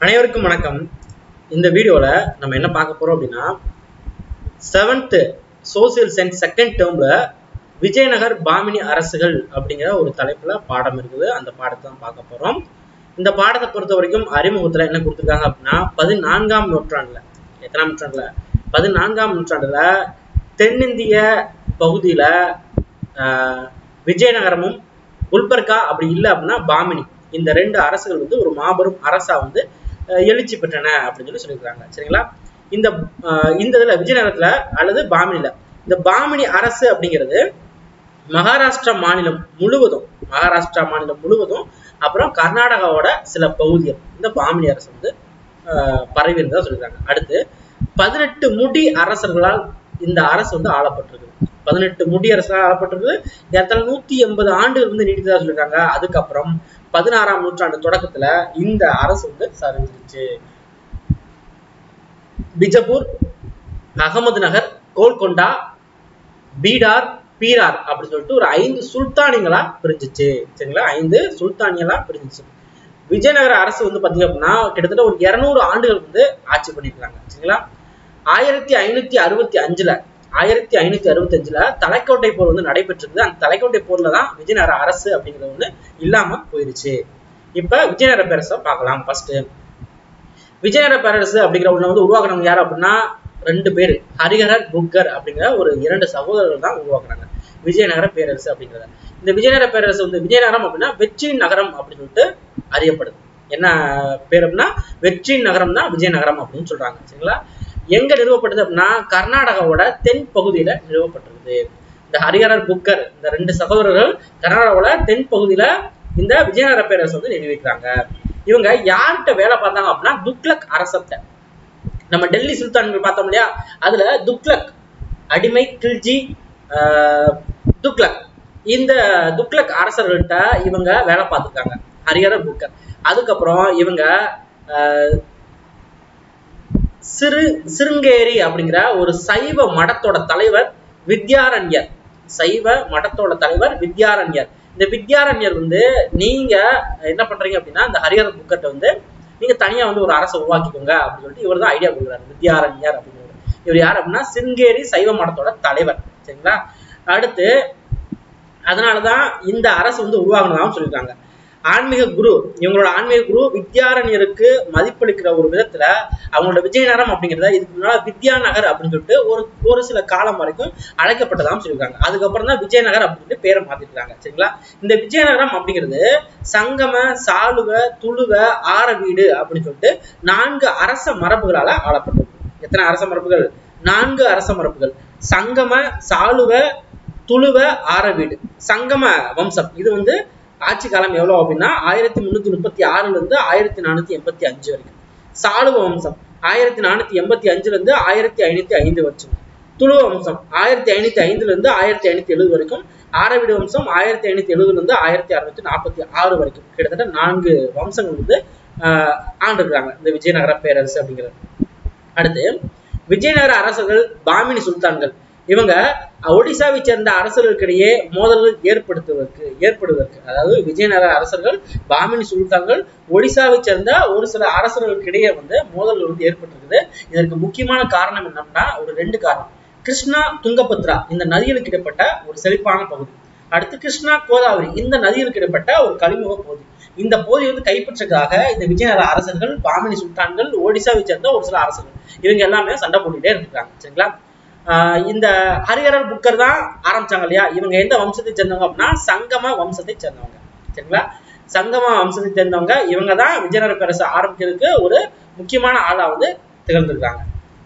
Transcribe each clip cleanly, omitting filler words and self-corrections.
அனைவருக்கும் வணக்கம். இந்த வீடியோல நம்ம என்ன பார்க்க போறோம் அப்படின்னா 7th சோசியல் சயின்ஸ் செகண்ட் டேர்ம்ல விஜயநகர் பாமினி அரசுகள் அப்படிங்கிற ஒரு தலைப்புல பாடம் இருக்குது. அந்த பாடத்தை தான் பார்க்க போறோம். இந்த பாடத்தை பொறுத்த வரைக்கும் அறிமுகத்துல என்ன கொடுத்துருக்காங்க அப்படின்னா 14ஆம் நூற்றாண்டுல, எத்தனாம் நூற்றாண்டுல 14ஆம் நூற்றாண்டுல தென்னிந்திய பகுதியில விஜயநகரமும் குல்பர்கா அப்படி இல்லை அப்படின்னா பாமினி, இந்த ரெண்டு அரசுகள் வந்து ஒரு மாபெரும் அரசா வந்து எழுச்சி பெற்றன அப்படின்னு சொல்லியிருக்காங்க. சரிங்களா? இந்த இதுல விஜயநகரத்துல அல்லது பாமினில இந்த பாமினி அரசு அப்படிங்கிறது மகாராஷ்டிரா மாநிலம் முழுவதும் அப்புறம் கர்நாடகாவோட சில பகுதிகள் இந்த பாமினி அரசு வந்து பரவி இருந்ததா சொல்லியிருக்காங்க. அடுத்து 18 முடி அரசர்களால் இந்த அரசு வந்து ஆளப்பட்டிருக்கு. 18 முடி அரசர்களால் ஆளப்பட்டிருக்கு. 180 ஆண்டுகள் வந்து நீடித்ததா சொல்லியிருக்காங்க. அதுக்கப்புறம் 16ஆம் நூற்றாண்டு தொடக்கத்துல இந்த அரசு வந்து சரிஞ்சிருச்சு. பிஜப்பூர், அகமது நகர், கோல்கொண்டா, பீடார், பீரார் அப்படின்னு சொல்லிட்டு ஒரு 5 சுல்தானிகளா பிரிஞ்சிச்சு. சரிங்களா? 5 சுல்தானிகளா பிரிஞ்சிச்சு. விஜயநகர அரசு வந்து பாத்தீங்க அப்படின்னா கிட்டத்தட்ட ஒரு 200 ஆண்டுகள் வந்து ஆட்சி பண்ணிருக்காங்க. சரிங்களா? 1565ல தலைக்கோட்டை போர் வந்து நடைபெற்றிருக்கு. அந்த தலைக்கோட்டை போர்ல தான் விஜயநகர அரசு அப்படிங்கிறது ஒண்ணு இல்லாம போயிருச்சு. இப்ப விஜயநகர பேரரசை பார்க்கலாம். ஃபர்ஸ்ட் விஜயநகர பேரரசு அப்படிங்கிற ஒண்ணு வந்து உருவாக்குறவங்க யாரு அப்படின்னா 2 பேர், ஹரிஹரர் புக்கர் அப்படிங்கிற ஒரு 2 சகோதரர்கள் தான் உருவாக்குறாங்க விஜயநகர பேரரசு அப்படிங்கிறத. இந்த விஜயநகர பேரரசு வந்து விஜயநகரம் அப்படின்னா வெற்றியின் நகரம் அப்படின்னு சொல்லிட்டு அறியப்படுது. என்ன பேர் அப்படின்னா வெற்றியின் நகரம் தான் விஜயநகரம் அப்படின்னு சொல்றாங்க. சரிங்களா? எங்க நிறுவப்பட்டது அப்படின்னா கர்நாடகாவோட தென் பகுதியில நிறுவப்பட்டிருக்குது. இந்த ஹரிஹரர் புக்கர் இந்த 2 சகோதரர்கள் கர்நாடகாவோட தென் பகுதியில இந்த விஜயநகர பேரரசு வந்து நிறுவிக்கிறாங்க. இவங்க யார்கிட்ட வேலை பார்த்தாங்க அப்படின்னா துக்ளக் அரசத்தை. நம்ம டெல்லி சுல்தான்கள் பார்த்தோம் இல்லையா, அதுல துக்ளக் அடிமை, கில்ஜி, துக்ளக், இந்த துக்ளக் அரசர்கள்ட்ட இவங்க வேலை பார்த்துருக்காங்க ஹரிஹரர் புக்கர். அதுக்கப்புறம் இவங்க சிருங்கேரி அப்படிங்கிற ஒரு சைவ மடத்தோட தலைவர் வித்யாரண்யர். இந்த வித்யாரண்யர் வந்து நீங்க என்ன பண்றீங்க அப்படின்னா இந்த ஹரிஹரர் புக்கர்ட்ட வந்து நீங்க தனியா வந்து ஒரு அரசை உருவாக்கிக்கோங்க அப்படின்னு சொல்லிட்டு இவர் தான் ஐடியா கொடுக்குறாரு. வித்யாரண்யர் அப்படிங்கிறது இவர் யார் அப்படின்னா சிருங்கேரி சைவ மடத்தோட தலைவர். சரிங்களா? அடுத்து அதனாலதான் இந்த அரசு வந்து உருவாகணும் சொல்லியிருக்காங்க. ஆன்மீக குரு, இவங்களோட ஆன்மீக குரு வித்யாரண்யருக்கு மதிப்பளிக்கிற ஒரு விதத்துல அவங்களோட விஜயநகரம் அப்படிங்கிறத இதுக்கு முன்னால வித்யாநகர் அப்படின்னு சொல்லிட்டு ஒரு சில காலம் வரைக்கும் அழைக்கப்பட்டதாம் சொல்லியிருக்காங்க. அதுக்கப்புறம் தான் விஜயநகர் அப்படின்னு பேரை மாத்திருக்காங்க. சரிங்களா? இந்த விஜயநகரம் அப்படிங்கிறது சங்கம, சாளுவ, துளுவ, ஆரவீடு அப்படின்னு சொல்லிட்டு 4 அரச மரபுகளால ஆளப்பட்டது. எத்தனை அரச மரபுகள்? 4 அரச மரபுகள். சங்கம, சாளுவ, துளுவ, ஆரவீடு. சங்கம வம்சம் இது வந்து ஆட்சி காலம் எவ்வளவு அப்படின்னா 1336ல இருந்து 1485 வரைக்கும். சாளுவ வம்சம் 1485ல இருந்து 1505 வரைக்கும். துளுவ வம்சம் 1505ல இருந்து 1570 வரைக்கும். ஆரவீடு வம்சம் 1570ல இருந்து 1646 வரைக்கும். கிட்டத்தட்ட 4 வம்சங்கள் வந்து ஆண்டிருக்கிறாங்க இந்த விஜயநகர பேரரசு அப்படிங்கிறது. அடுத்து விஜயநகர அரசர்கள் பாமினி சுல்தான்கள். இவங்க ஒடிசாவை சேர்ந்த அரசர்களுக்கிடையே மோதல்கள் ஏற்படுவதற்கு அதாவது விஜயநகர அரசர்கள் பாமினி சுல்தான்கள் ஒடிசாவை சேர்ந்த ஒரு சில அரசர்களுக்கிடையே வந்து மோதல்கள் வந்து ஏற்பட்டிருக்குது. இதற்கு முக்கியமான காரணம் என்னன்னா ஒரு 2 காரணம். கிருஷ்ணா, துங்கபத்ரா இந்த நதிகளுக்கு இடைப்பட்ட ஒரு செழிப்பான பகுதி. அடுத்து கிருஷ்ணா, கோதாவரி இந்த நதிகளுக்கு இடைப்பட்ட ஒரு கழிமுக பகுதி. இந்த பகுதியை வந்து கைப்பற்றதுக்காக இந்த விஜயநகர அரசர்கள், பாமினி சுல்தான்கள், ஒடிசாவை சேர்ந்த ஒரு சில அரசர்கள் இவங்க எல்லாமே சண்டை போட்டுட்டே இருக்காங்க. சரிங்களா? இந்த ஹரிஹரர் புக்கர் தான் ஆரம்பிச்சாங்க இல்லையா, இவங்க எந்த வம்சத்தை சேர்ந்தவங்க அப்படின்னா சங்கம வம்சத்தை சேர்ந்தவங்க. சரிங்களா? சங்கம வம்சத்தை சேர்ந்தவங்க இவங்க தான் விஜயநகர பேரரசு ஆரம்பிக்கிறதுக்கு ஒரு முக்கியமான ஆளா வந்து திகழ்ந்திருக்காங்க.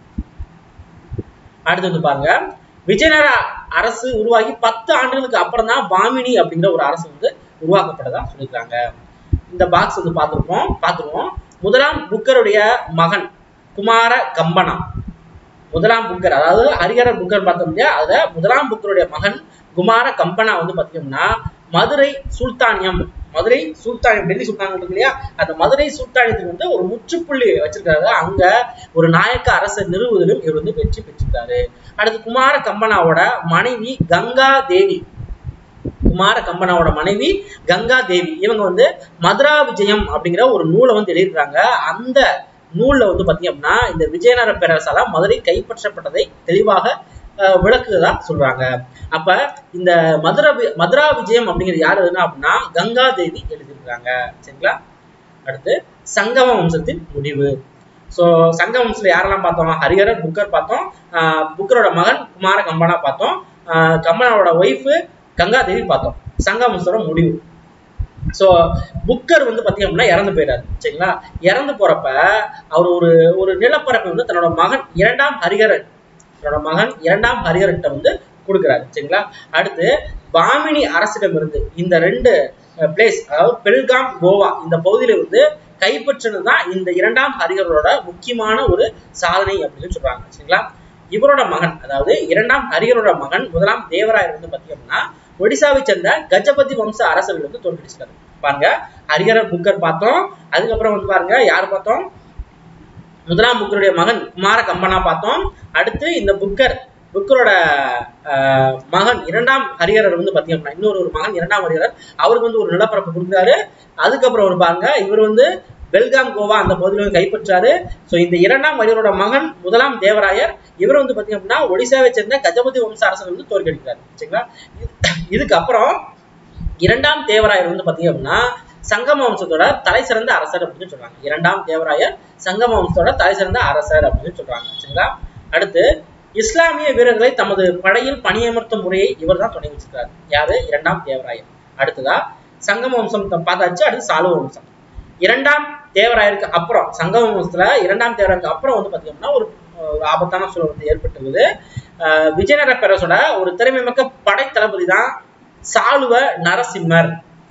அடுத்து வந்து பாருங்க, விஜயநகர அரசு உருவாகி 10 ஆண்டுகளுக்கு அப்புறம் தான் பாமினி அப்படிங்கிற ஒரு அரசு வந்து உருவாக்கப்பட்டதா சொல்லியிருக்காங்க. இந்த பாக்ஸ் வந்து பார்த்துருவோம். முதலாம் புக்கருடைய மகன் குமார கம்பனா, முதலாம் புக்கர் அதாவது ஹரிஹரர் புக்கர் பார்த்தோம் இல்லையா, அதுல முதலாம் புக்கருடைய மகன் குமார கம்பனா வந்து பாத்தீங்கன்னா மதுரை சுல்தானியம் டெல்லி சுல்தானியம் இருக்கு இல்லையா, அந்த மதுரை சுல்தானியத்துக்கு வந்து ஒரு முற்றுப்புள்ளி வச்சிருக்காரு. அங்க ஒரு நாயக்க அரசை நிறுவுவதிலும் இவர் வந்து வெற்றி பெற்றிருக்காரு. அடுத்து குமார கம்பனாவோட மனைவி கங்கா தேவி குமார கம்பனாவோட மனைவி கங்கா தேவி. இவங்க வந்து மதுரா விஜயம் அப்படிங்கிற ஒரு நூலை வந்து எழுதியிருக்காங்க. அந்த நூல்ல வந்து பாத்தீங்க அப்படின்னா இந்த விஜயநகர பேரரசால மதுரை கைப்பற்றப்பட்டதை தெளிவாக விளக்குதா சொல்றாங்க. அப்ப இந்த மதுரா விஜயம் அப்படிங்கிறது யாரு அப்படின்னா கங்கா தேவி எழுதியிருக்காங்க. சரிங்களா? அடுத்து சங்கம வம்சத்தின் முடிவு. சோ சங்கம வம்சத்துல யாரெல்லாம் பார்த்தோம்? ஹரிஹரர், புக்கர் பார்த்தோம். புக்கரோட மகன் குமார கம்பனா பார்த்தோம். கம்பனாவோட ஒய்ஃப் கங்கா தேவி பார்த்தோம். சங்கம வம்சத்தோட முடிவு. சோ புக்கர் வந்து பாத்தீங்க அப்படின்னா இறந்து போயிடாரு. சரிங்களா? இறந்து போறப்ப அவர் ஒரு நிலப்பரப்பை வந்து தன்னோட மகன் இரண்டாம் ஹரிஹரர்கிட்ட வந்து கொடுக்கிறாரு. சரிங்களா? அடுத்து பாமினி அரசிடம் இருந்து இந்த 2 பிளேஸ், அதாவது பெல்காம், கோவா இந்த பகுதியில வந்து கைப்பற்றினதுதான் இந்த இரண்டாம் ஹரிஹரோட முக்கியமான ஒரு சாதனை அப்படின்னு சொல்றாங்க. சரிங்களா? இவரோட மகன், அதாவது இரண்டாம் ஹரிஹரோட மகன் முதலாம் தேவராயர் வந்து பாத்தீங்கன்னா ஒடிசாவை சேர்ந்த கஜபதி வம்ச அரசர்கள் வந்து தோற்கடிச்சிட்டாரு. பாருங்க, ஹரிஹரர், புக்கர் பார்த்தோம். அதுக்கப்புறம் வந்து பாருங்க யார் பார்த்தோம்? முதலாம் புக்கருடைய மகன் குமார கம்பனா பார்த்தோம். அடுத்து இந்த புக்கரோட மகன் இரண்டாம் ஹரிஹரர் வந்து பாத்தீங்கன்னா இன்னொரு மகன் இரண்டாம் ஹரிஹரர், அவருக்கு வந்து ஒரு நிலப்பரப்பு கொடுக்குறாரு. அதுக்கப்புறம் ஒரு பாருங்க இவர் வந்து பெல்காம், கோவா அந்த பகுதியில கைப்பற்றாரு. சோ இந்த இரண்டாம் ஹரிஹரோட மகன் முதலாம் தேவராயர், இவர் வந்து பாத்தீங்க அப்படின்னா ஒடிசாவை சேர்ந்த கஜபதி வம்ச அரசர் வந்து தோற்கடிக்கிறார். சரிங்களா? இதுக்கப்புறம் இரண்டாம் தேவராயர் வந்து பாத்தீங்க அப்படின்னா சங்கம வம்சத்தோட தலை சிறந்த அரசர் அப்படின்னு சொல்றாங்க. இரண்டாம் தேவராயர் சங்கம வம்சத்தோட தலை சிறந்த அரசர் அப்படின்னு சொல்றாங்க. சரிங்களா? அடுத்து இஸ்லாமிய வீரர்களை தமது படையில் பணியமர்த்தும் முறையை இவர் தான் தொடங்கி வச்சிருக்காரு. யாரு? இரண்டாம் தேவராயர். அடுத்ததா சங்கம வம்சம் பார்த்தாச்சு. அடுத்து சாளுவ வம்சம். இரண்டாம் தேவராயருக்கு அப்புறம், சங்கம வம்சத்துல இரண்டாம் தேவராயருக்கு அப்புறம் வந்து பாத்தீங்கன்னா ஒரு ஆபத்தான சூழல் வந்து ஏற்பட்டுள்ளது. விஜயநகர பேரரசோட ஒரு திறமைமிக்க படை தளபதி தான் சாளுவ நரசிம்மர்.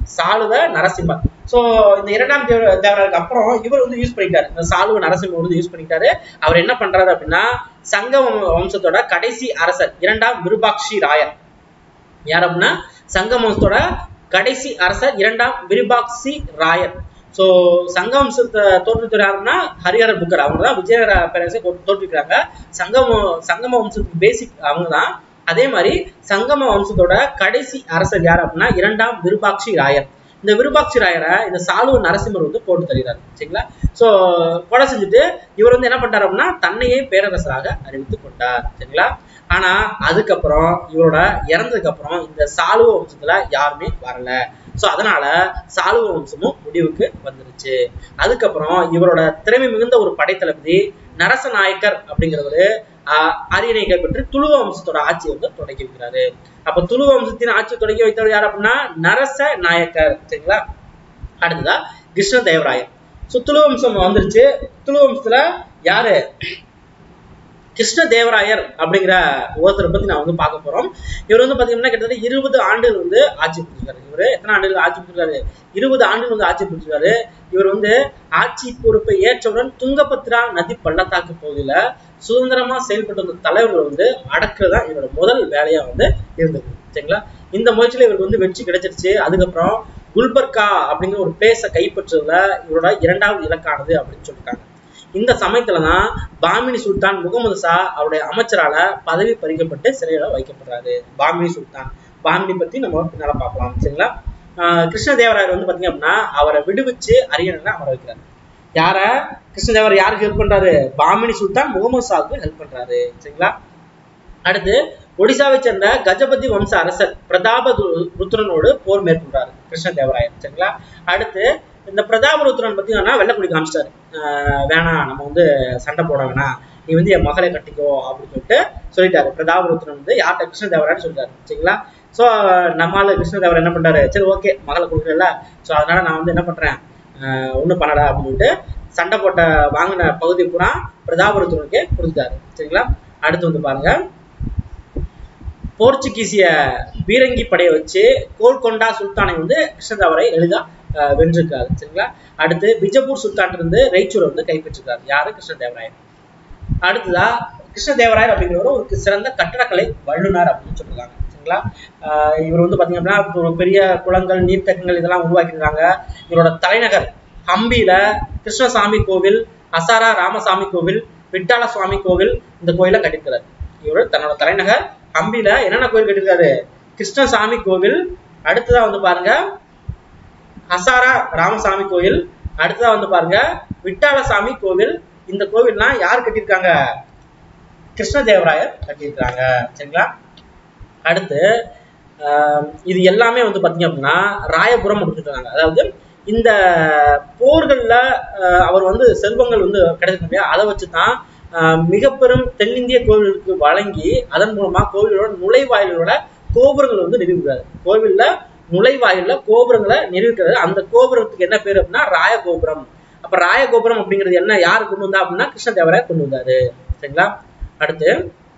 சோ இந்த இரண்டாம் தேவராயருக்கு அப்புறம் இவர் வந்து யூஸ் பண்ணிட்டாரு, இந்த சாளுவ நரசிம்மர் வந்து யூஸ் பண்ணிட்டாரு. அவர் என்ன பண்றாரு அப்படின்னா சங்கம வம்சத்தோட கடைசி அரசர் இரண்டாம் விருபாக்ஷி ராயர். யார் அப்படின்னா சங்கம வம்சத்தோட கடைசி அரசர் இரண்டாம் விருபாக்ஷி ராயர். சோ சங்க வம்சத்தை தோற்றுவிக்கிறாருன்னா ஹரிஹரர், புக்கர் அவங்க தான் விஜயநகர பேரரசை தோற்றுவிக்கிறாங்க. சங்கம வம்சத்துக்கு பேசிக் அவங்க தான். அதே மாதிரி சங்கம வம்சத்தோட கடைசி அரசர் யார் அப்படின்னா இரண்டாம் விருபாக்ஷி ராயர். இந்த விருபாக்ஷி ராயரை இந்த சாளுவ நரசிம்மர் வந்து போட்டு தருகிறார். சரிங்களா? சோ கொலை செஞ்சுட்டு இவர் வந்து என்ன பண்றாரு அப்படின்னா தன்னையே பேரரசராக அறிவித்துக் கொண்டார். சரிங்களா? ஆனா அதுக்கப்புறம் இவரோட இறந்ததுக்கு அப்புறம் இந்த சாளுவ வம்சத்துல யாருமே வரல. சோ அதனால சாளுவ வம்சமும் முடிவுக்கு வந்துருச்சு. அதுக்கப்புறம் இவரோட திறமை மிகுந்த ஒரு படைத்தளபதி நரசநாயக்கர் அப்படிங்கிறவரு அரியணை கைப்பற்றி துளுவ வம்சத்தோட ஆட்சியை வந்து தொடங்கி வைக்கிறாரு. அப்ப துளுவ வம்சத்தின் ஆட்சியை தொடங்கி வைத்தவர் யார் அப்படின்னா நரச நாயக்கர். சரிங்களா? அடுத்ததா கிருஷ்ணதேவராயர். சோ துளுவ வம்சம் வந்துருச்சு. துளுவ வம்சத்துல யாரு? கிருஷ்ணதேவராயர் அப்படிங்கிற ஒருத்தரை பத்தி நான் வந்து பார்க்க போறோம். இவர் வந்து பாத்தீங்கன்னா கிட்டத்தட்ட 20 ஆண்டுகள் வந்து ஆட்சி புரிஞ்சிருக்காரு. இவரு எத்தனை ஆண்டுகள் ஆட்சி புரிஞ்சிருக்காரு? 20 ஆண்டுகள் வந்து ஆட்சி புரிஞ்சிருக்காரு. இவர் வந்து ஆட்சி பொறுப்பை ஏற்றவுடன் துங்கபத்ரா நதி பள்ளத்தாக்கு பகுதியில சுதந்திரமா செயல்பட்டு வந்த தலைவர்கள் வந்து அடக்குறதா இவரோட முதல் வேலையா வந்து இருந்தது. சரிங்களா? இந்த முயற்சியில இவருக்கு வந்து வெற்றி கிடைச்சிருச்சு. அதுக்கப்புறம் குல்பர்கா அப்படிங்கிற ஒரு பிளேஸை கைப்பற்றுறதுல இவரோட 2வது இலக்கானது அப்படின்னு சொல்லியிருக்காங்க. இந்த சமயத்துலதான் பாமினி சுல்தான் முகமது ஷா அவருடைய அமைச்சரால பதவி பறிக்கப்பட்டு சிறையில வைக்கப்படுறாரு. பாமினி சுல்தான், பாமினி பத்தி நம்ம பின்னால பார்க்கலாம். சரிங்களா? கிருஷ்ணதேவராயர் வந்து பாத்தீங்க அப்படின்னா அவரை விடுவிச்சு அரியணையில அமர வைக்கிறாரு. யார? கிருஷ்ணதேவராயர் யாருக்கு ஹெல்ப் பண்றாரு? பாமினி சுல்தான் முகமது ஷாவுக்கு ஹெல்ப் பண்றாரு. சரிங்களா? அடுத்து ஒடிசாவை சேர்ந்த கஜபதி வம்ச அரசர் பிரதாபருத்ரனோடு போர் மேற்கொண்டாரு கிருஷ்ணதேவராயர். சரிங்களா? அடுத்து இந்த பிரதாபருத்ரன் பத்தி வெள்ளக்குடி காமிச்சிட்டாரு. வேணாம், நம்ம வந்து சண்டை போட வேணாம், நீ வந்து என் மகளை கட்டிக்கோ அப்படின்னு சொல்லிட்டாரு. பிரதாபருத்ரன் வந்து யார்கிட்ட? கிருஷ்ணதேவராயர் சொல்லிட்டாரு. சரிங்களா? சோ நம்மால கிருஷ்ணதேவராயர் என்ன பண்றாரு? சரி ஓகே, மகளை கொடுக்கல, சோ அதனால நான் வந்து என்ன பண்றேன், ஒண்ணும் பண்ணடா அப்படின்னு சண்டை போட்ட வாங்கின பகுதி பூரா பிரதாபருத்ரனுக்கே கொடுத்துட்டாரு. சரிங்களா? அடுத்து வந்து பாருங்க, போர்ச்சுகீசிய பீரங்கி படையை வச்சு கோல்கொண்டா சுல்தானை வந்து கிருஷ்ணதேவராயர் எளிதா வென்றிருக்காரு. சரிங்களா? அடுத்து பிஜப்பூர் சுல்தான் இருந்து ரெய்ச்சூரை வந்து கைப்பற்றிருக்காரு. யாரு? கிருஷ்ணதேவராயர். அடுத்ததா கிருஷ்ணதேவராயர் அப்படிங்கிறவர் ஒரு சிறந்த கட்டடக்கலை வல்லுநர் அப்படின்னு சொல்றாங்க. சரிங்களா? இவர் வந்து பாத்தீங்கன்னா ஒரு பெரிய குளங்கள், நீர்த்தகங்கள் இதெல்லாம் உருவாக்கியிருக்காங்க. இவரோட தலைநகர் ஹம்பியில கிருஷ்ணசாமி கோவில், அசாரா ராமசாமி கோவில், விட்டால சுவாமி கோவில், இந்த கோயில கட்டிருக்கிறார். இவர் தன்னோட தலைநகர் ஹம்பியில என்னென்ன கோயில் கட்டிருக்காரு? கிருஷ்ணசாமி கோவில், அடுத்ததா வந்து பாருங்க ஹசாரா ராமசாமி கோயில், அடுத்ததா வந்து பாருங்க விட்டாலசாமி கோவில். இந்த கோவில்லாம் யார் கட்டியிருக்காங்க? கிருஷ்ணதேவராயர் கட்டியிருக்காங்க. சரிங்களா? அடுத்து இது எல்லாமே வந்து பாத்தீங்க அப்படின்னா ராயபுரம் அப்படின்றாங்க. அதாவது இந்த போர்கள்ல அவர் வந்து செல்வங்கள் வந்து கிடைச்சிருக்கு இல்லையா, அதை வச்சுதான் மிக பெரும் தென்னிந்திய கோவிலுக்கு வழங்கி அதன் மூலமா கோவிலோட நுழைவாயிலோட கோபுரங்கள் வந்து நிறுவுகிறாரு. கோவில்ல நுழைவாயில கோபுரங்களை நிறுவிக்கிறது. அந்த கோபுரத்துக்கு என்ன பேரு அப்படின்னா ராயகோபுரம். அப்ப ராயகோபுரம் அப்படிங்கிறது என்ன, யாரு கொண்டு வந்தா அப்படின்னா கிருஷ்ணதேவராயர் கொண்டு வந்தாரு. சரிங்களா? அடுத்து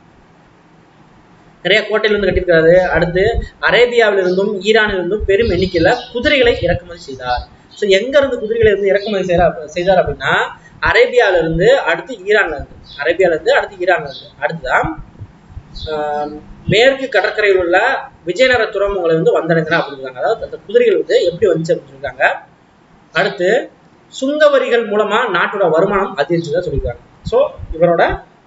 நிறைய கோட்டையிலிருந்து கட்டியிருக்காரு. அடுத்து அரேபியாவிலிருந்தும் ஈரானிலிருந்தும் பெரும் எண்ணிக்கையில குதிரைகளை இறக்குமதி செய்தார். ஸோ எங்க இருந்து குதிரைகளை இருந்து இறக்குமதி செய்தார் அப்படின்னா அரேபியாவில இருந்து, அடுத்து ஈரான்ல இருந்து. அரேபியால இருந்து அடுத்து ஈரான்ல இருந்து. அடுத்துதான் மேற்கு கடற்கரையில் உள்ள விஜயநகர துறைமுகங்களை வந்து வந்தடைந்தன அப்படிங்கிறாங்க. அதாவது அந்த குதிரைகள் வந்து எப்படி வந்துச்சு அப்படின்னு சொல்லியிருக்காங்க. அடுத்து சுங்க வரிகள் மூலமா நாட்டோட வருமானம் அதிகரிச்சுதான் சொல்லியிருக்காங்க. ஸோ இவரோட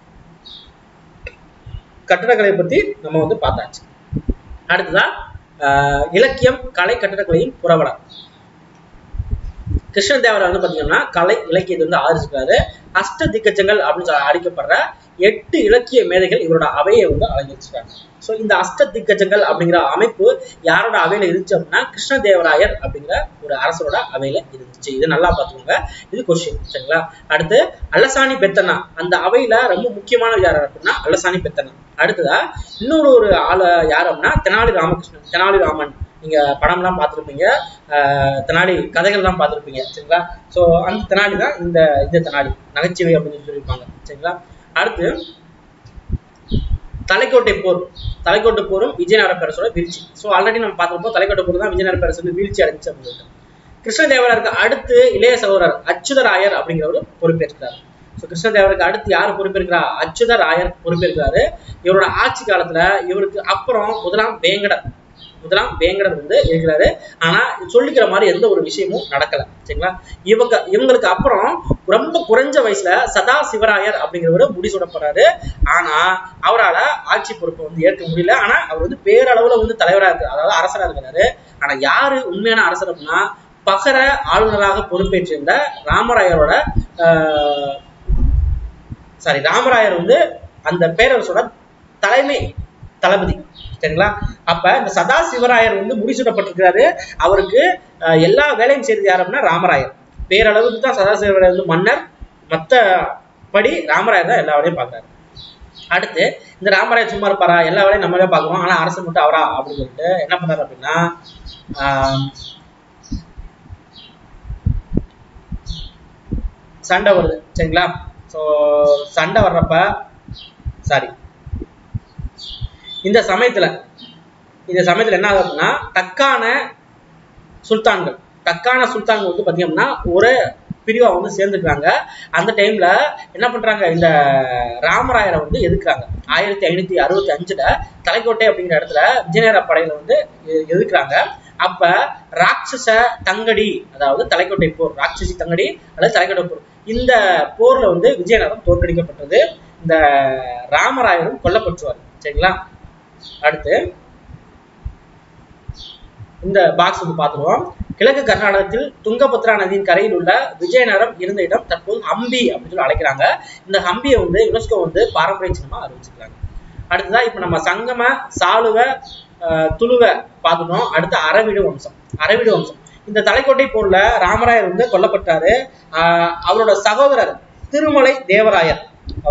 கட்டடக்கலை பத்தி நம்ம வந்து பார்த்தாச்சு. அடுத்ததான் இலக்கியம் கலை கட்டடக்கலையின் புரவலர். கிருஷ்ணதேவராயர் வந்து பாத்தீங்கன்னா கலை இலக்கியத்தை வந்து ஆதரிச்சிருக்காரு. அஷ்ட திக்கஜங்கள் அப்படின்னு அழைக்கப்படுற 8 இலக்கிய மேதைகள் இவரோட அவையை வந்து அலங்கரிச்சிருக்காங்க. ஸோ இந்த அஷ்ட திக்கஜங்கள் அப்படிங்கிற அமைப்பு யாரோட அவையில இருந்துச்சு அப்படின்னா கிருஷ்ணதேவராயர் அப்படிங்கிற ஒரு அரசரோட அவையில இருந்துச்சு. இது நல்லா பார்த்துக்கோங்க, இது கொஸ்டின். சரிங்களா? அடுத்து அல்லசானி பெத்தனா, அந்த அவையில ரொம்ப முக்கியமானது யார் அப்படின்னா அல்லசானி பெத்தனா. அடுத்ததா இன்னொரு ஒரு ஆளு யார் அப்படின்னா தெனாலி ராமகிருஷ்ணன், தெனாலிராமன். நீங்க படம்லாம் பார்த்துருப்பீங்க, தெனாலி கதைகள்லாம் பார்த்துருப்பீங்க. சரிங்களா? ஸோ அந்த தெனாலி தான் இந்த தெனாலி நகைச்சுவை அப்படின்னு சொல்லியிருப்பாங்க. சரிங்களா? அடுத்து தலைக்கோட்டை போர். தலைக்கோட்டை போரும் விஜயநகர பேரரசோட வீழ்ச்சி. ஸோ ஆல்ரெடி நம்ம பார்த்துருப்போம், தலைக்கோட்டை போர் தான் விஜயநகர பேரரசு வந்து வீழ்ச்சி அடைஞ்சு அப்படின்னு சொல்லிட்டு. கிருஷ்ணதேவராயருக்கு அடுத்து இளைய சகோதரர் அச்சுதராயர் அப்படிங்கிறவர் பொறுப்பேற்கிறார். ஸோ கிருஷ்ணதேவருக்கு அடுத்து யார் பொறுப்பேற்கிறா? அச்சுதராயர் பொறுப்பேற்கிறாரு. இவரோட ஆட்சி காலத்துல இவருக்கு அப்புறம் முதலாம் வேங்கடர் வந்து இருக்கிறாரு. ஆனா சொல்லிக்கிற மாதிரி எந்த ஒரு விஷயமும் நடக்கல. சரிங்களா? இவங்களுக்கு அப்புறம் ரொம்ப குறைஞ்ச வயசுல சதாசிவராயர் அப்படிங்கிறவரு முடிசூடப்படுறாரு. ஆனா அவரால் ஆட்சி பொறுப்பை வந்து ஏற்க முடியல. ஆனா அவர் வந்து பேரளவுல வந்து தலைவராக இருக்கிறார், அதாவது அரசராக இருக்கிறாரு. ஆனா யாரு உண்மையான அரசர் அப்படின்னா பகர ஆளுநராக பொறுப்பேற்றிருந்த ராமராயர் வந்து அந்த பேரரசோட தலைமை தளபதி. சரிங்களா? அப்ப இந்த சதாசிவராயர் வந்து முடிசூட்டப்பட்டிருக்கிறாரு. அவருக்கு எல்லா வேலையும் செய்யறது யார் அப்படின்னா ராமராயர். பேரளவுக்கு தான் சதாசிவராயர் வந்து மன்னர், மற்றபடி ராமராயர் தான் எல்லா வேலையும் பார்க்கிறாரு. அடுத்து இந்த ராமராயர் சும்மா இருப்பாரா? எல்லா வேலையும் நம்மளே பார்க்கணும், ஆனா அரசு மட்டும் அவரா அப்படின்னு சொல்லிட்டு என்ன பண்ணாரு அப்படின்னா சண்டை வருது. சரிங்களா? ஸோ சண்டை வர்றப்ப இந்த சமயத்துல என்ன ஆகுது அப்படின்னா தக்கான சுல்தான்கள் வந்து பாத்தீங்கன்னா ஒரு பிரிவா வந்து சேர்ந்துக்கிறாங்க. அந்த டைம்ல என்ன பண்றாங்க, இந்த ராமராயரை வந்து எதிர்க்கிறாங்க. 1565 தலைக்கோட்டை அப்படிங்கிற இடத்துல விஜயநகர படையில வந்து எதிர்க்கிறாங்க. அப்ப ராட்சச தங்கடி, அதாவது தலைக்கோட்டை போர், ராட்சசி தங்கடி அல்லது தலைக்கோட்டை போர், இந்த போர்ல வந்து விஜயநகரம் தோற்கடிக்கப்பட்டது. இந்த ராமராயரும் கொல்லப்பட்டுவார். சரிங்களா? அடுத்து இந்த பாக்ஸ் வந்து பார்த்துருவோம். கிழக்கு கர்நாடகத்தில் துங்கபத்ரா நதியின் கரையில் உள்ள விஜயநகரம் இருந்த இடம் தற்போது ஹம்பி அப்படின்னு சொல்லி அழைக்கிறாங்க. இந்த ஹம்பியை வந்து யுனெஸ்கோ வந்து பாரம்பரிய சின்னமா அறிவிச்சிருக்காங்க. அடுத்ததான் இப்ப நம்ம சங்கம, சாளுவ, துளுவ பார்த்துட்டோம். அடுத்து அரவிடு வம்சம். இந்த தலைக்கோட்டை போர்ல ராமராயர் வந்து கொல்லப்பட்டாரு. அவரோட சகோதரர் திருமலை தேவராயர்,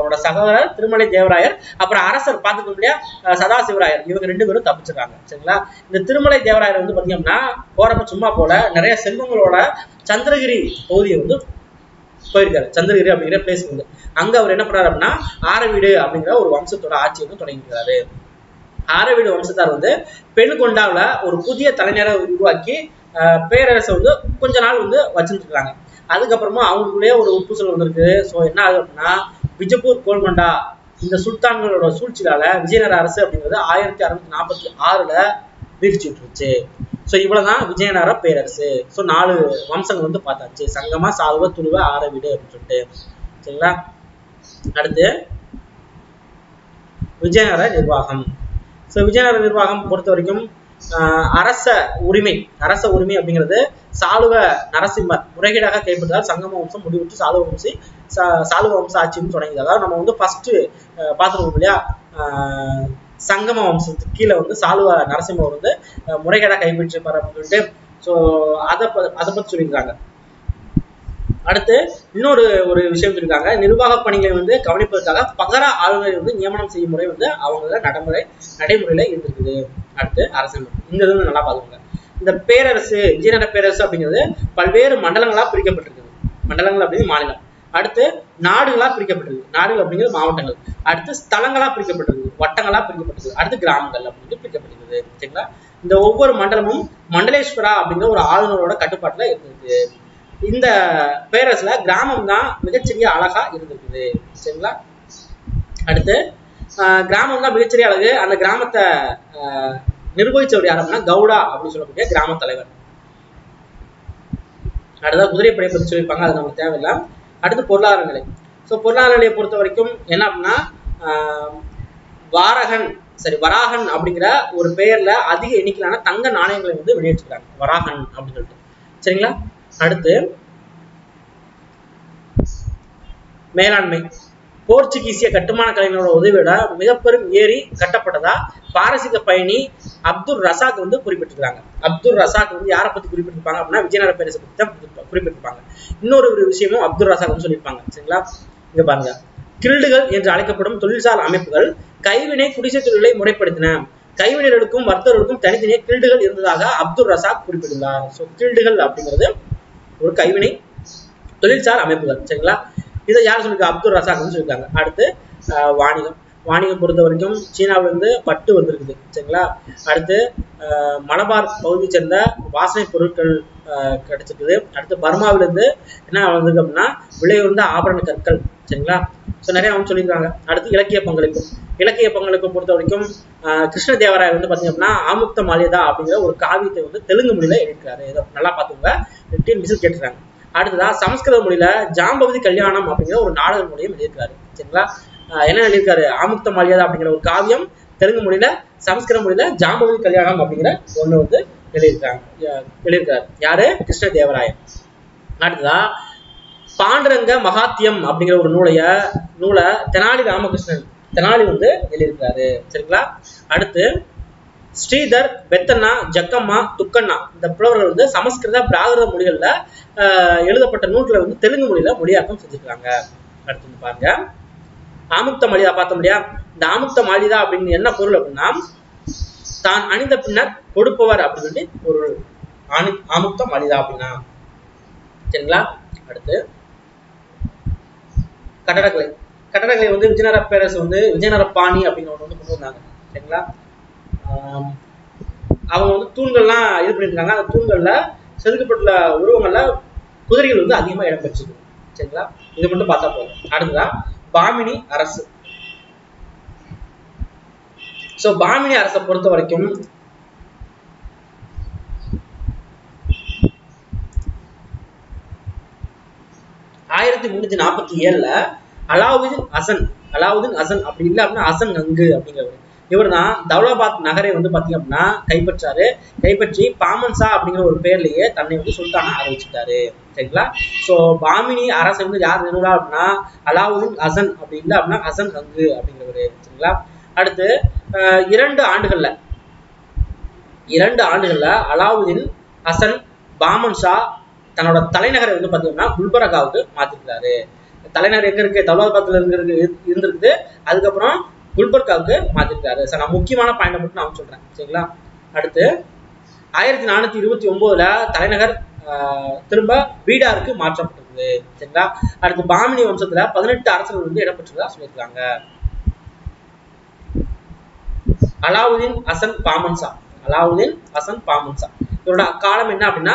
அப்புறம் அரசர் பார்த்துக்க முடியா சதாசிவராயர், இவங்க 2 பேரும் தப்பிச்சிருக்காங்க. சரிங்களா? இந்த திருமலை தேவராயர் வந்து பாத்தீங்கன்னா போறப்ப சும்மா போல நிறைய செல்வங்களோட சந்திரகிரி பகுதியை வந்து போயிருக்காரு. சந்திரகிரி அப்படிங்கிற பிளேஸ் வந்து அங்க அவர் என்ன பண்றாரு அப்படின்னா ஆரவீடு அப்படிங்கிற ஒரு வம்சத்தோட ஆட்சி வந்து தொடங்கிக்கிறாரு. ஆரவீடு வம்சத்தார் வந்து பெணுகொண்டாவில் ஒரு புதிய தலைநகரை உருவாக்கி பேரரசை வந்து கொஞ்ச நாள் வந்து வச்சிருக்காங்க. அதுக்கப்புறமா அவங்களுக்குள்ளேயே ஒரு உப்புசல் வந்திருக்கு. ஸோ என்ன ஆகுது அப்படின்னா விஜப்பூர், கோல்கொண்டா இந்த சுல்தான்களோட சூழ்ச்சியால விஜயநகர அரசு அப்படிங்கிறது 1646 வீழ்ச்சி விட்டுருச்சு. ஸோ இவ்வளவுதான் விஜயநகர பேரரசு. ஸோ 4 வம்சங்கள் வந்து பார்த்தாச்சு, சங்கமா, சாளுவ, துளுவ, ஆரவீடு அப்படின்னு சொல்லிட்டு. சரிங்களா? அடுத்து விஜயநகர நிர்வாகம். ஸோ விஜயநகர நிர்வாகம் பொறுத்த வரைக்கும் அரச உரிமை அப்படிங்கிறது சாளுவ நரசிம்மர் முறைகேடாக கைப்பற்றால் சங்கம வம்சம் முடிவுற்று சாளுவ வம்ச ஆட்சின்னு தொடங்கியது. அதாவது நம்ம வந்து ஃபர்ஸ்ட் பார்த்துருக்கோம் இல்லையா, சங்கம வம்சத்துக்கு கீழே வந்து சாளுவ நரசிம்மர் வந்து முறைகேடாக கைப்பற்றிருப்பார் அப்படின்னு சொல்லிட்டு ஸோ அதை பத்தி சொல்லியிருக்காங்க. அடுத்து இன்னொரு ஒரு விஷயம் சொல்லியிருக்காங்க, நிர்வாக பணிகளை வந்து கவனிப்பதற்காக பகர ஆளுநரை வந்து நியமனம் செய்யும் முறை வந்து அவங்க நடைமுறையில இருந்திருக்குது. அடுத்து அரசியல் இந்த இது நல்லா பாத்துக்கோங்க. இந்த பேரரசு விஜயநகர பேரரசு அப்படிங்கிறது பல்வேறு மண்டலங்களா பிரிக்கப்பட்டிருக்குது. மண்டலங்கள் அப்படின்னு மாநிலம். அடுத்து நாடுகளா பிரிக்கப்பட்டிருக்கு. நாடுகள் அப்படிங்கிறது மாவட்டங்கள். அடுத்து ஸ்தலங்களா பிரிக்கப்பட்டிருக்கு, வட்டங்களா பிரிக்கப்பட்டிருக்கு. அடுத்து கிராமங்கள் அப்படின்னு பிரிக்கப்பட்டிருக்குது. சரிங்களா? இந்த ஒவ்வொரு மண்டலமும் மண்டலேஸ்வரா அப்படிங்கிற ஒரு ஆளுநரோட கட்டுப்பாட்டுல இருந்திருக்கு. இந்த பேரரசுல கிராமம் தான் மிகச்சிறிய அழகா இருந்திருக்குது. சரிங்களா? அடுத்து கிராமம் தான் மிகச்சிறிய அழகு. அந்த கிராமத்தை நிர்வகிச்சவர் யார் அப்படின்னா கவுடா அப்படின்னு சொல்லக்கூடிய கிராம தலைவர். அடுத்தது குதிரைப்படை பற்றி சொல்லியிருப்பாங்க, அது நமக்கு தேவையில்லை. அடுத்து பொருளாதார நிலை. ஸோ பொருளாதார நிலையை பொறுத்த வரைக்கும் என்ன அப்படின்னா வராகன் அப்படிங்கிற ஒரு பெயர்ல அதிக எண்ணிக்கையிலான தங்க நாணயங்களை வந்து வெளியேற்றுக்கிறாங்க, வராகன் அப்படின்னு சொல்லிட்டு. சரிங்களா? அடுத்து மேலாண்மை. போர்ச்சுகீசிய கட்டுமான கலைஞரோட உதவியோட மிக பெரும் ஏரி கட்டப்பட்டதா பாரசீக பயணி அப்துல் ரசாக் வந்து குறிப்பிட்டிருக்காங்க. அப்துல் ரசாக் வந்து யாரை பத்தி குறிப்பிட்டிருப்பாங்க அப்படின்னா விஜயநகர பேரரசை பத்தி தான் குறிப்பிட்டிருப்பாங்க. இன்னொரு ஒரு விஷயமும் அப்துல் ரசாக் வந்து சொல்லியிருப்பாங்க. சரிங்களா? இங்க பாருங்க, கில்டுகள் என்று அழைக்கப்படும் தொழிற்சாலை அமைப்புகள் கைவினை குடிசை தொழிலை முறைப்படுத்தின. கைவினைகளுக்கும் வர்த்தகர்களுக்கும் தனித்தனியே கில்டுகள் இருந்ததாக அப்துல் ரசாக் குறிப்பிட்டுள்ளார். ஸோ கில்டுகள் அப்படிங்கிறது ஒரு கைவினை தொழிற்சாலை அமைப்புகள். சரிங்களா? இதை யார் சொல்லியிருக்காங்க? அப்துல் ரசாக் சொல்லியிருக்காங்க. அடுத்து வாணிகம் பொறுத்த வரைக்கும் சீனாவிலிருந்து பட்டு வந்திருக்குது. சரிங்களா? அடுத்து மலபார் பகுதியை சேர்ந்த வாசனை பொருட்கள் கிடைச்சிருக்குது. அடுத்து பர்மாவிலிருந்து என்ன வந்திருக்கு அப்படின்னா விலையுறந்த ஆபரண கற்கள். சரிங்களா? ஸோ நிறைய அவங்க சொல்லியிருக்காங்க. அடுத்து இலக்கிய பங்களிப்பு பொறுத்த வரைக்கும் கிருஷ்ணதேவராயர் வந்து பார்த்தீங்க அப்படின்னா ஆமுக்த மால்யதா அப்படிங்கிற ஒரு காவியத்தை வந்து தெலுங்கு மொழியில எழுதியிருக்காரு. இதை நல்லா பார்த்துக்கோங்க, மிசில் கேட்டுருக்காங்க. அடுத்ததா சமஸ்கிருத மொழியில ஜாம்பவதி கல்யாணம் அப்படிங்கிற ஒரு நாடக மொழியும் எழுதியிருக்காரு. சரிங்களா? என்ன எழுதியிருக்காரு? ஆமுக்த மால்யதா அப்படிங்கிற ஒரு காவியம் தெலுங்கு மொழியில, சமஸ்கிருத மொழியில ஜாம்பவதி கல்யாணம் அப்படிங்கிற ஒண்ணு வந்து எழுதியிருக்காரு. யாரு? கிருஷ்ணதேவராயர். அடுத்ததா பாண்டரங்க மகாத்தியம் அப்படிங்கிற ஒரு நூலை தெனாலி வந்து எழுதியிருக்காரு. சரிங்களா? அடுத்து ஸ்ரீதர், பெத்தண்ணா, ஜக்கம்மா, துக்கண்ணா இந்த புலவர்கள் வந்து சமஸ்கிருத பிராகிருத மொழிகள்ல எழுதப்பட்ட நூல்களை வந்து தெலுங்கு மொழியில மொழியாக்கம் செஞ்சிருக்காங்க. அடுத்து பாருங்க, ஆமுக்த மாலிதா பார்த்த முடியா? இந்த ஆமுக்த மாலிதா அப்படின்னு என்ன பொருள் அப்படின்னா தான் அணிந்த பின்னர் கொடுப்பவர் அப்படின்னு சொல்லி பொருள். ஆமுக்த மாலிதா அப்படின்னா. சரிங்களா? அடுத்து கட்டடக்கலை வந்து விஜயநகர பேரரசு வந்து விஜயநகர பாணி அப்படின்னு ஒன்று வந்து கொண்டு வந்தாங்க. சரிங்களா? அவங்க வந்து தூண்கள்லாம் இது பண்ணிருக்காங்க. அந்த தூண்கள்ல செதுக்கப்பட்டுள்ள உருவங்கள்ல குதிரைகள் வந்து அதிகமா இடம்பெற்றிருக்கு. சரிங்களா? இது மட்டும் பார்த்தா போதும். அடுத்ததான் பாமினி அரசு. சோ பாமினி அரசை பொறுத்த வரைக்கும் அலாவுதீன் ஹசன் அப்படி இல்லை அப்படின்னா ஹசன் கங்கு அப்படிங்கிறவர். இவர் தான் தௌலாபாத் நகரை வந்து பாத்தீங்க அப்படின்னா கைப்பற்றி பாமன்சா அப்படிங்கிற ஒரு பேர்லயே தன்னை வந்து சுல்தானா அறிவிச்சுட்டாரு. சரிங்களா? சோ பாமினி அரசை வந்து யார் நிறுவனா அப்படின்னா அலாவுதீன் ஹசன், அப்படி இல்லை அப்படின்னா ஹசன் கங்கு அப்படிங்கிறவரு. சரிங்களா? அடுத்து 2 ஆண்டுகள்ல அலாவுதீன் ஹசன் பாமன்ஷா தன்னோட தலைநகரை வந்து பாத்தீங்கன்னா குல்பர்காவுக்கு மாத்திருக்காரு. தலைநகர் எங்க இருக்கு? தௌலாபாத்ல இருந்திருக்குது. அதுக்கப்புறம் குல்பர்காவுக்கு மாத்திருக்காரு. சார் நான் முக்கியமான பாயிண்ட் மட்டும் நான் சொல்றேன். சரிங்களா? அடுத்து 1429 தலைநகர் திரும்ப பீடாருக்கு மாற்றப்பட்டிருக்கு. சரிங்களா? அடுத்து பாமினி வம்சத்துல 18 அரசர்கள் வந்து இடம்பெற்றதா சொல்லியிருக்காங்க. அலாவுதீன் ஹசன் பாமன்சா இவரோட காலம் என்ன அப்படின்னா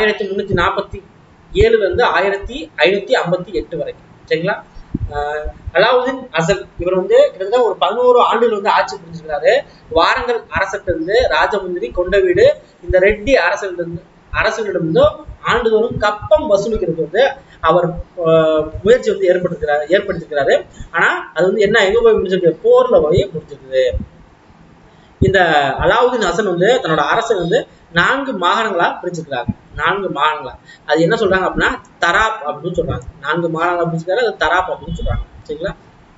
1347 இருந்து 1558 வரைக்கும். சரிங்களா? அலாவுதீன் ஹசன் இவர் வந்து கிட்டத்தட்ட ஒரு 11 ஆண்டுகள் வந்து ஆட்சி புரிஞ்சிருக்கிறாரு. வாரங்கல் அரசர்கிட்ட இருந்து ராஜமுந்திரி, கொண்ட வீடு இந்த ரெட்டி அரசர்களிடமிருந்து ஆண்டுதோறும் கப்பம் வசூலிக்கிறது வந்து அவர் முயற்சி வந்து ஏற்படுத்திருக்கிறாரு. ஆனா அது வந்து எங்க போய் முடிஞ்சிருக்கு? போர்ல போய் முடிஞ்சிருக்குது. இந்த அலாவுதீன் ஹசன் வந்து தன்னோட அரசை வந்து 4 மாகாணங்களா பிரிச்சிருக்காங்க. 4 மாகாணங்களா. அது என்ன சொல்றாங்க அப்படின்னா தராப் அப்படின்னு சொல்றாங்க. 4 மாகாணங்களா பிரிச்சிருக்காரு, அது தராப் அப்படின்னு சொல்றாங்க. சரிங்களா?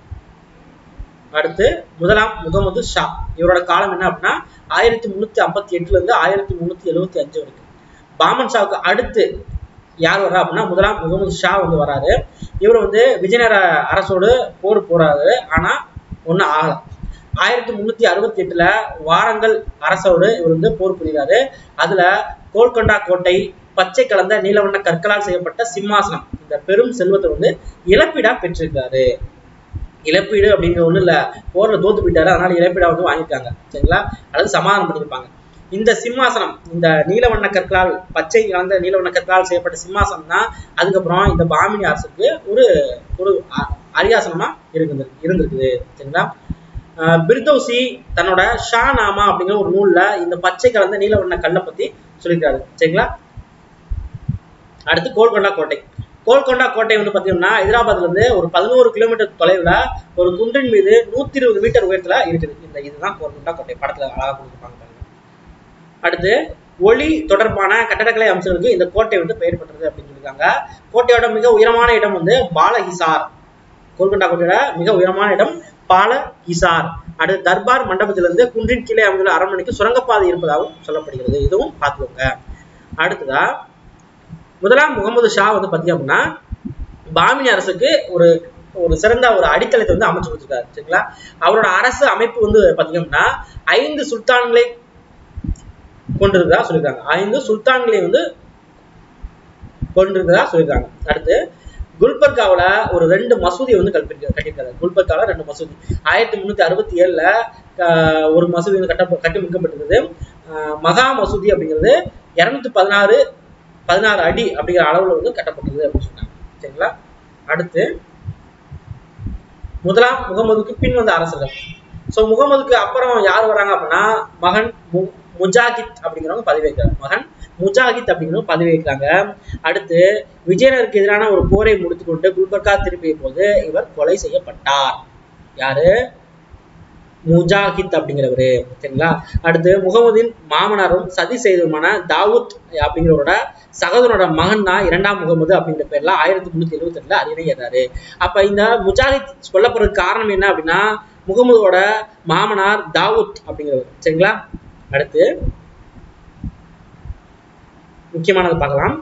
அடுத்து முதலாம் முகமது ஷா. இவரோட காலம் என்ன அப்படின்னா 1358 இருந்து 1375 வரைக்கும். பாமன் ஷாவுக்கு அடுத்து யார் வர்றா அப்படின்னா முதலாம் முகமது ஷா வந்து வராரு. இவர் வந்து விஜயநகர அரசோடு போர் போறாரு. ஆனா ஒன்னும் ஆகல. 1368 வாரங்கல் அரசோடு இவர் வந்து போர் புரிகிறாரு. அதுல கோல்கொண்டா கோட்டை, பச்சை கலந்த நீலவண்ண கற்களால் செய்யப்பட்ட சிம்மாசனம், இந்த பெரும் செல்வத்தை வந்து இழப்பீடா பெற்றிருக்காரு. இழப்பீடு அப்படிங்கிற ஒண்ணு இல்ல, போர்ல தோத்து போயிட்டாரு, அதனால இழப்பீடா வந்து வாங்கிட்டாங்க. சரிங்களா? அல்லது சமாதானம் பண்ணிருப்பாங்க. இந்த சிம்மாசனம், இந்த நீலவண்ண கற்களால், பச்சை கலந்த நீலவண்ண கற்களால் செய்யப்பட்ட சிம்மாசனம் தான் அதுக்கப்புறம் இந்த பாமினி அரசுக்கு ஒரு ஒரு அரியாசனமா இருந்திருக்குது. சரிங்களா? பிர்தௌசி தன்னோட ஷா நாமா அப்படிங்கிற ஒரு நூல்ல இந்த பச்சை கலந்த நீலவண்ண கல்லை பத்தி சொல்லியிருக்காரு. சரிங்களா? அடுத்து கோல்கொண்டா கோட்டை. கோல்கொண்டா கோட்டை வந்து பாத்தீங்கன்னா ஹைதராபாத்ல இருந்து ஒரு 11 கிலோமீட்டர் தொலைவுல ஒரு குன்றின் மீது 120 மீட்டர் உயரத்துல இருக்குது. இதுதான் கோல்கொண்டா கோட்டை. படத்துல அழகா கொடுத்துருப்பாங்க பாருங்க. அடுத்து ஒளி தொடர்பான கட்டடக்கலை அம்சங்களுக்கு இந்த கோட்டை வந்து பெயர் பெற்றது அப்படின்னு சொல்லியிருக்காங்க. கோட்டையோட மிக உயரமான இடம் வந்து பாலஹிசார். கோல்கொண்டா கோட்டையோட மிக உயரமான இடம் பாலஹிசார். அடுத்து தர்பார் மண்டபத்திலிருந்து குன்றின் கீழே அமைந்துள்ள அரண்மனைக்கு சுரங்கப்பாதை இருப்பதாகவும் சொல்லப்படுகிறது. இதுவும் பார்த்துக்கோங்க. அடுத்ததா முதலாம் முகமது ஷா வந்து பாத்தீங்க அப்படின்னா பாமினி அரசுக்கு ஒரு ஒரு சிறந்த ஒரு அடித்தளத்தை வந்து அமைச்சு கொடுத்திருக்காரு. சரிங்களா? அவரோட அரசு அமைப்பு வந்து பாத்தீங்க அப்படின்னா 5 சுல்தான்களை கொண்டிருக்கிறதா சொல்லியிருக்காங்க. 5 சுல்தான்களை வந்து கொண்டிருக்கிறதா சொல்லியிருக்காங்க. அடுத்து குல்பர்காவில் ஒரு 2 மசூதி வந்து கட்டியிருக்காரு. குல்பர்காவில் 2 மசூதி. 1367 ஒரு மசூதி வந்து கட்டி முடிக்கப்பட்டிருக்குது. மகா மசூதி அப்படிங்கிறது 216 அடி அப்படிங்கிற அளவுல வந்து கட்டப்பட்டது அப்படின்னு சொன்னாங்க. சரிங்களா? அடுத்து முதலாம் முகமதுக்கு பின் வந்த அரசர்கள். சோ முகமதுக்கு அப்புறம் யார் வராங்க அப்படின்னா மகன் முஜாஹித் அப்படிங்கிறவங்க பதவி வைக்கிறாங்க. மகன் முஜாஹித் அப்படிங்கிறவங்க பதவி வைக்கிறாங்க. அடுத்து விஜயநகருக்கு எதிரான ஒரு போரை முடித்துக்கொண்டு குல்பர்கா திரும்பிய போது இவர் கொலை செய்யப்பட்டார். யாரு? முஜாஹித் அப்படிங்கிறவரு. சரிங்களா? அடுத்து முகமதின் மாமனாரும் சதி செய்தவருமான தாவூத் அப்படிங்கிறவரோட சகோதரனோட மகன் தான் 2ஆம் முகமது அப்படிங்கிற பேர்ல 1378 அரியணை ஏறாரு. அப்ப இந்த முஜாஹித் கொல்லப்படுறதுக்கு காரணம் என்ன அப்படின்னா முகமதோட மாமனார் தாவூத் அப்படிங்கிறவர். சரிங்களா? அடுத்து முக்கியமானது பார்க்கலாம்.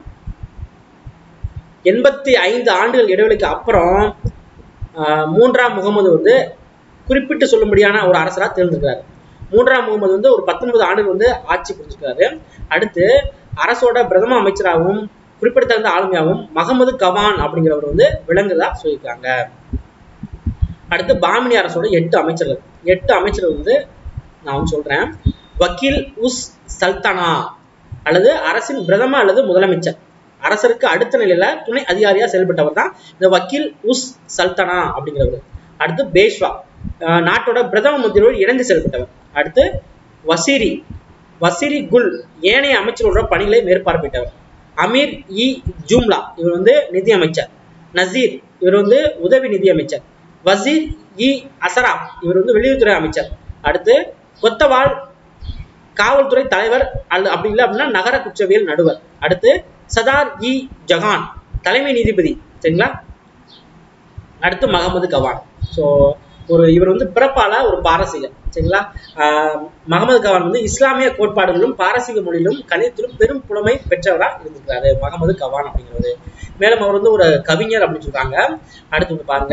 85 ஆண்டுகள் இடைவெளிக்கு அப்புறம் 3ஆம் முகமது வந்து குறிப்பிட்டு சொல்லும்படியான ஒரு அரசரா தேர்ந்தெடுக்கிறாரு. 3ஆம் முகமது வந்து ஒரு 19 ஆண்டுகள் வந்து ஆட்சி புரிஞ்சிருக்காரு. அடுத்து அரசோட பிரதம அமைச்சராகவும் குறிப்பிடத்தகுந்த ஆளுமையாகவும் மகமது கவான் அப்படிங்கிறவர் வந்து விளங்குதா சொல்லியிருக்காங்க. அடுத்து பாமினி அரசோட 8 அமைச்சர்கள். 8 அமைச்சர்கள் வந்து நான் சொல்றேன். வக்கீல் உஸ் சல்தானா அல்லது அரசின் பிரதம அல்லது முதலமைச்சர். அரசருக்கு அடுத்த நிலையில துணை அதிகாரியா செயல்பட்டவர் தான் இந்த வக்கீல் உஸ் சல்தானா அப்படிங்கிறவர். அடுத்து பேஷ்வா, நாட்டோட பிரதம மந்திரியோடு இணைந்து செயல்பட்டவர். அடுத்து வசீரி குல், ஏனைய அமைச்சர்களோட பணிகளை மேற்பார்வையிட்டவர். அமீர் இ ஜும்லா, இவர் வந்து நிதி அமைச்சர். நசீர், இவர் வந்து உதவி நிதி அமைச்சர். வசீர் இ அசரா, இவர் வந்து வெளியுறவுத்துறை அமைச்சர். அடுத்து கொத்தவால், காவல்துறை தலைவர் அப்படி இல்லை அப்படின்னா நகர குற்றவியல் நடுவர். அடுத்து சதார் இ ஜஹான், தலைமை நீதிபதி. சரிங்களா? அடுத்து மகமது கவான். ஸோ இவர் வந்து பிறப்பால ஒரு பாரசீகர். சரிங்களா? மகமது கவான் வந்து இஸ்லாமிய கோட்பாடுகளும் பாரசீக மொழியிலும் கணிதத்திலும் பெரும் புலமை பெற்றவராக இருந்திருக்கிறாரு மகமது கவான் அப்படிங்கிறது. மேலும் அவர் வந்து ஒரு கவிஞர் அப்படின்னு சொல்றாங்க. அடுத்து வந்து பாருங்க,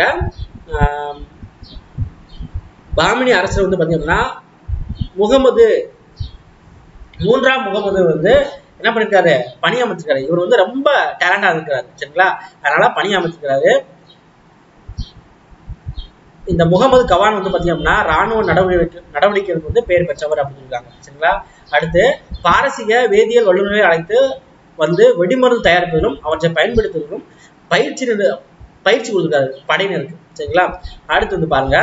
பாமினி அரசர் வந்து பாத்தீங்கன்னா முகமது 3ஆம் முகமது வந்து என்ன பண்ணிருக்காரு, பணி அமைச்சிருக்காரு. இவர் வந்து ரொம்ப டேலண்டா இருக்கிறாரு. சரிங்களா? அதனால பணி அமைச்சிருக்காரு. இந்த முகமது கவான் வந்து பாத்தீங்கன்னா ராணுவ நடவடிக்கைகளுக்கு வந்து பெயர் பெற்றவர் அப்படின்னு சொல்றாங்க. சரிங்களா? அடுத்து பாரசீக வேதியியல் வல்லுநரை அழைத்து வந்து வெடிமருந்து தயாரிப்பதிலும் அவற்றை பயன்படுத்துவதிலும் பயிற்சி கொடுத்திருக்காரு படையினருக்கு. சரிங்களா? அடுத்து வந்து பாருங்க,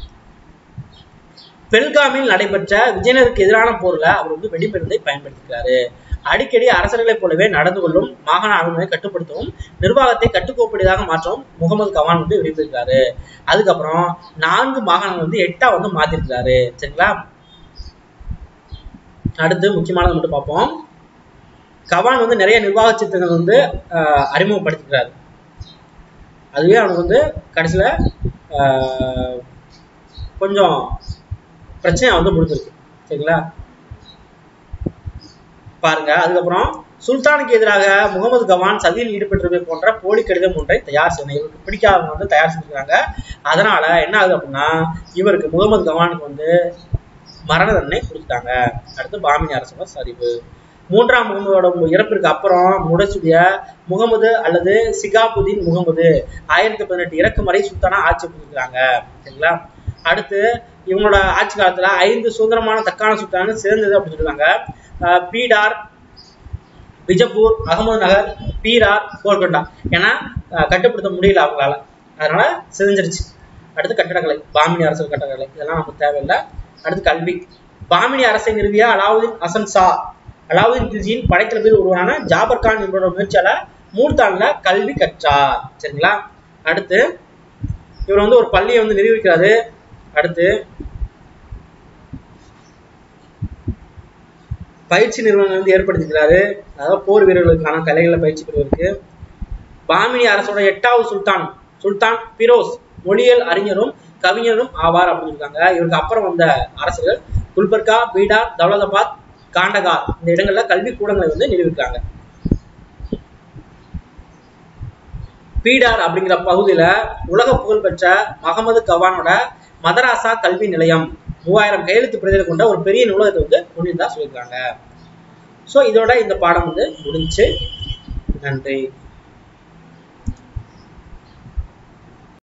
பெல்காமில் நடைபெற்ற விஜயநகருக்கு எதிரான போர்ல அவர் வந்து வெடிமருந்தை பயன்படுத்திருக்காரு. அடிக்கடி அரசர்களைப் போலவே நடந்து கொள்ளும், மாகாண ஆளுநரை கட்டுப்படுத்தவும் நிர்வாகத்தை கட்டுக்கோப்படியாக மாற்றவும் முகமது கவான் வந்து விரும்பியிருக்காரு. அதுக்கப்புறம் 4 மாகாணங்கள் வந்து 8ஆ வந்து மாத்திருக்காரு. சரிங்களா? அடுத்து முக்கியமானது மட்டும் பார்ப்போம். கவான் வந்து நிறைய நிர்வாக சித்தங்கள் வந்து அறிமுகப்படுத்திக்கிறாரு. அதுவே அவனுக்கு வந்து கடைசியில கொஞ்சம் பிரச்சனை வந்து முடிஞ்சிருக்கு. சரிங்களா, பாருங்க. அதுக்கப்புறம் சுல்தானுக்கு எதிராக முகமது கவான் சதியில் ஈடுபட்டிருப்பதை போன்ற போலி கடிதம் ஒன்றை தயார் செய்யணும். இவருக்கு பிடிக்காதவங்க வந்து தயார் செஞ்சுருக்காங்க. அதனால என்ன ஆகுது அப்படின்னா, இவருக்கு முகமது கவானுக்கு வந்து மரண தண்டனை கொடுத்துட்டாங்க. அடுத்து பாமினி அரசோட சரிவு. 3ஆம் முகமதோட இறப்பிற்கு அப்புறம் முடசுடைய முகமது அல்லது சிகாபுதீன் முகமது 1018 இறக்கும் வரை சுல்தானா ஆட்சி புரிஞ்சுக்கிறாங்க. சரிங்களா, அடுத்து இவங்களோட ஆட்சி காலத்துல 5 சுதந்திரமான தக்கான சுல்தான் சிறந்தது அப்படின்னு சொல்லிருக்காங்க. பீடார், பிஜப்பூர், அகமது நகர், பீரார், கோல்கொண்டா. ஏன்னா கட்டுப்படுத்த முடியல அவங்களால, அதனால சிதைஞ்சிருச்சு. அடுத்து கட்டடக்கலை, பாமினி அரசு கட்டடக்கலை, இதெல்லாம் நமக்கு தேவையில்லை. அடுத்து கல்வி. பாமினி அரசை நிறுவிய அலாவுதீன் ஹசன் ஷா அலாவுதீன் கில்ஜியின் படைத்தளபதியில் ஒருவரான ஜாபர் கான் என்பவரோட முயற்சியால மூர்தான்ல கல்வி கற்றார். சரிங்களா, அடுத்து இவர் வந்து ஒரு பள்ளியை வந்து நிரூபிக்கிறாரு. அடுத்து பயிற்சி நிறுவனங்கள் வந்து ஏற்படுத்திக்கிறாரு. அதாவது போர் வீரர்களுக்கான கலைகளை பயிற்சி பெறுவதற்கு. பாமினி அரசோட 8வது சுல்தான் சுல்தான் பிரோஸ் மொழியியல் அறிஞரும் கவிஞரும் ஆவார் அப்படின்னு இருக்காங்க. இவருக்கு அப்புறம் வந்த அரசர்கள் குல்பர்கா, பீடார், தௌலதாபாத், காண்டகார் இந்த இடங்கள்ல கல்வி கூடங்களை வந்து நிரூபிக்கிறாங்க. பீடார் அப்படிங்கிற பகுதியில உலக புகழ்பெற்ற மகமது கவானோட மதராசா கல்வி நிலையம் 3000 கையெழுத்து பிரதிகளை கொண்ட ஒரு பெரிய நூலகத்தை வந்து கொண்டிருந்தா சொல்லியிருக்காங்க. ஸோ இதோட இந்த பாடம் வந்து முடிஞ்சு. நன்றி.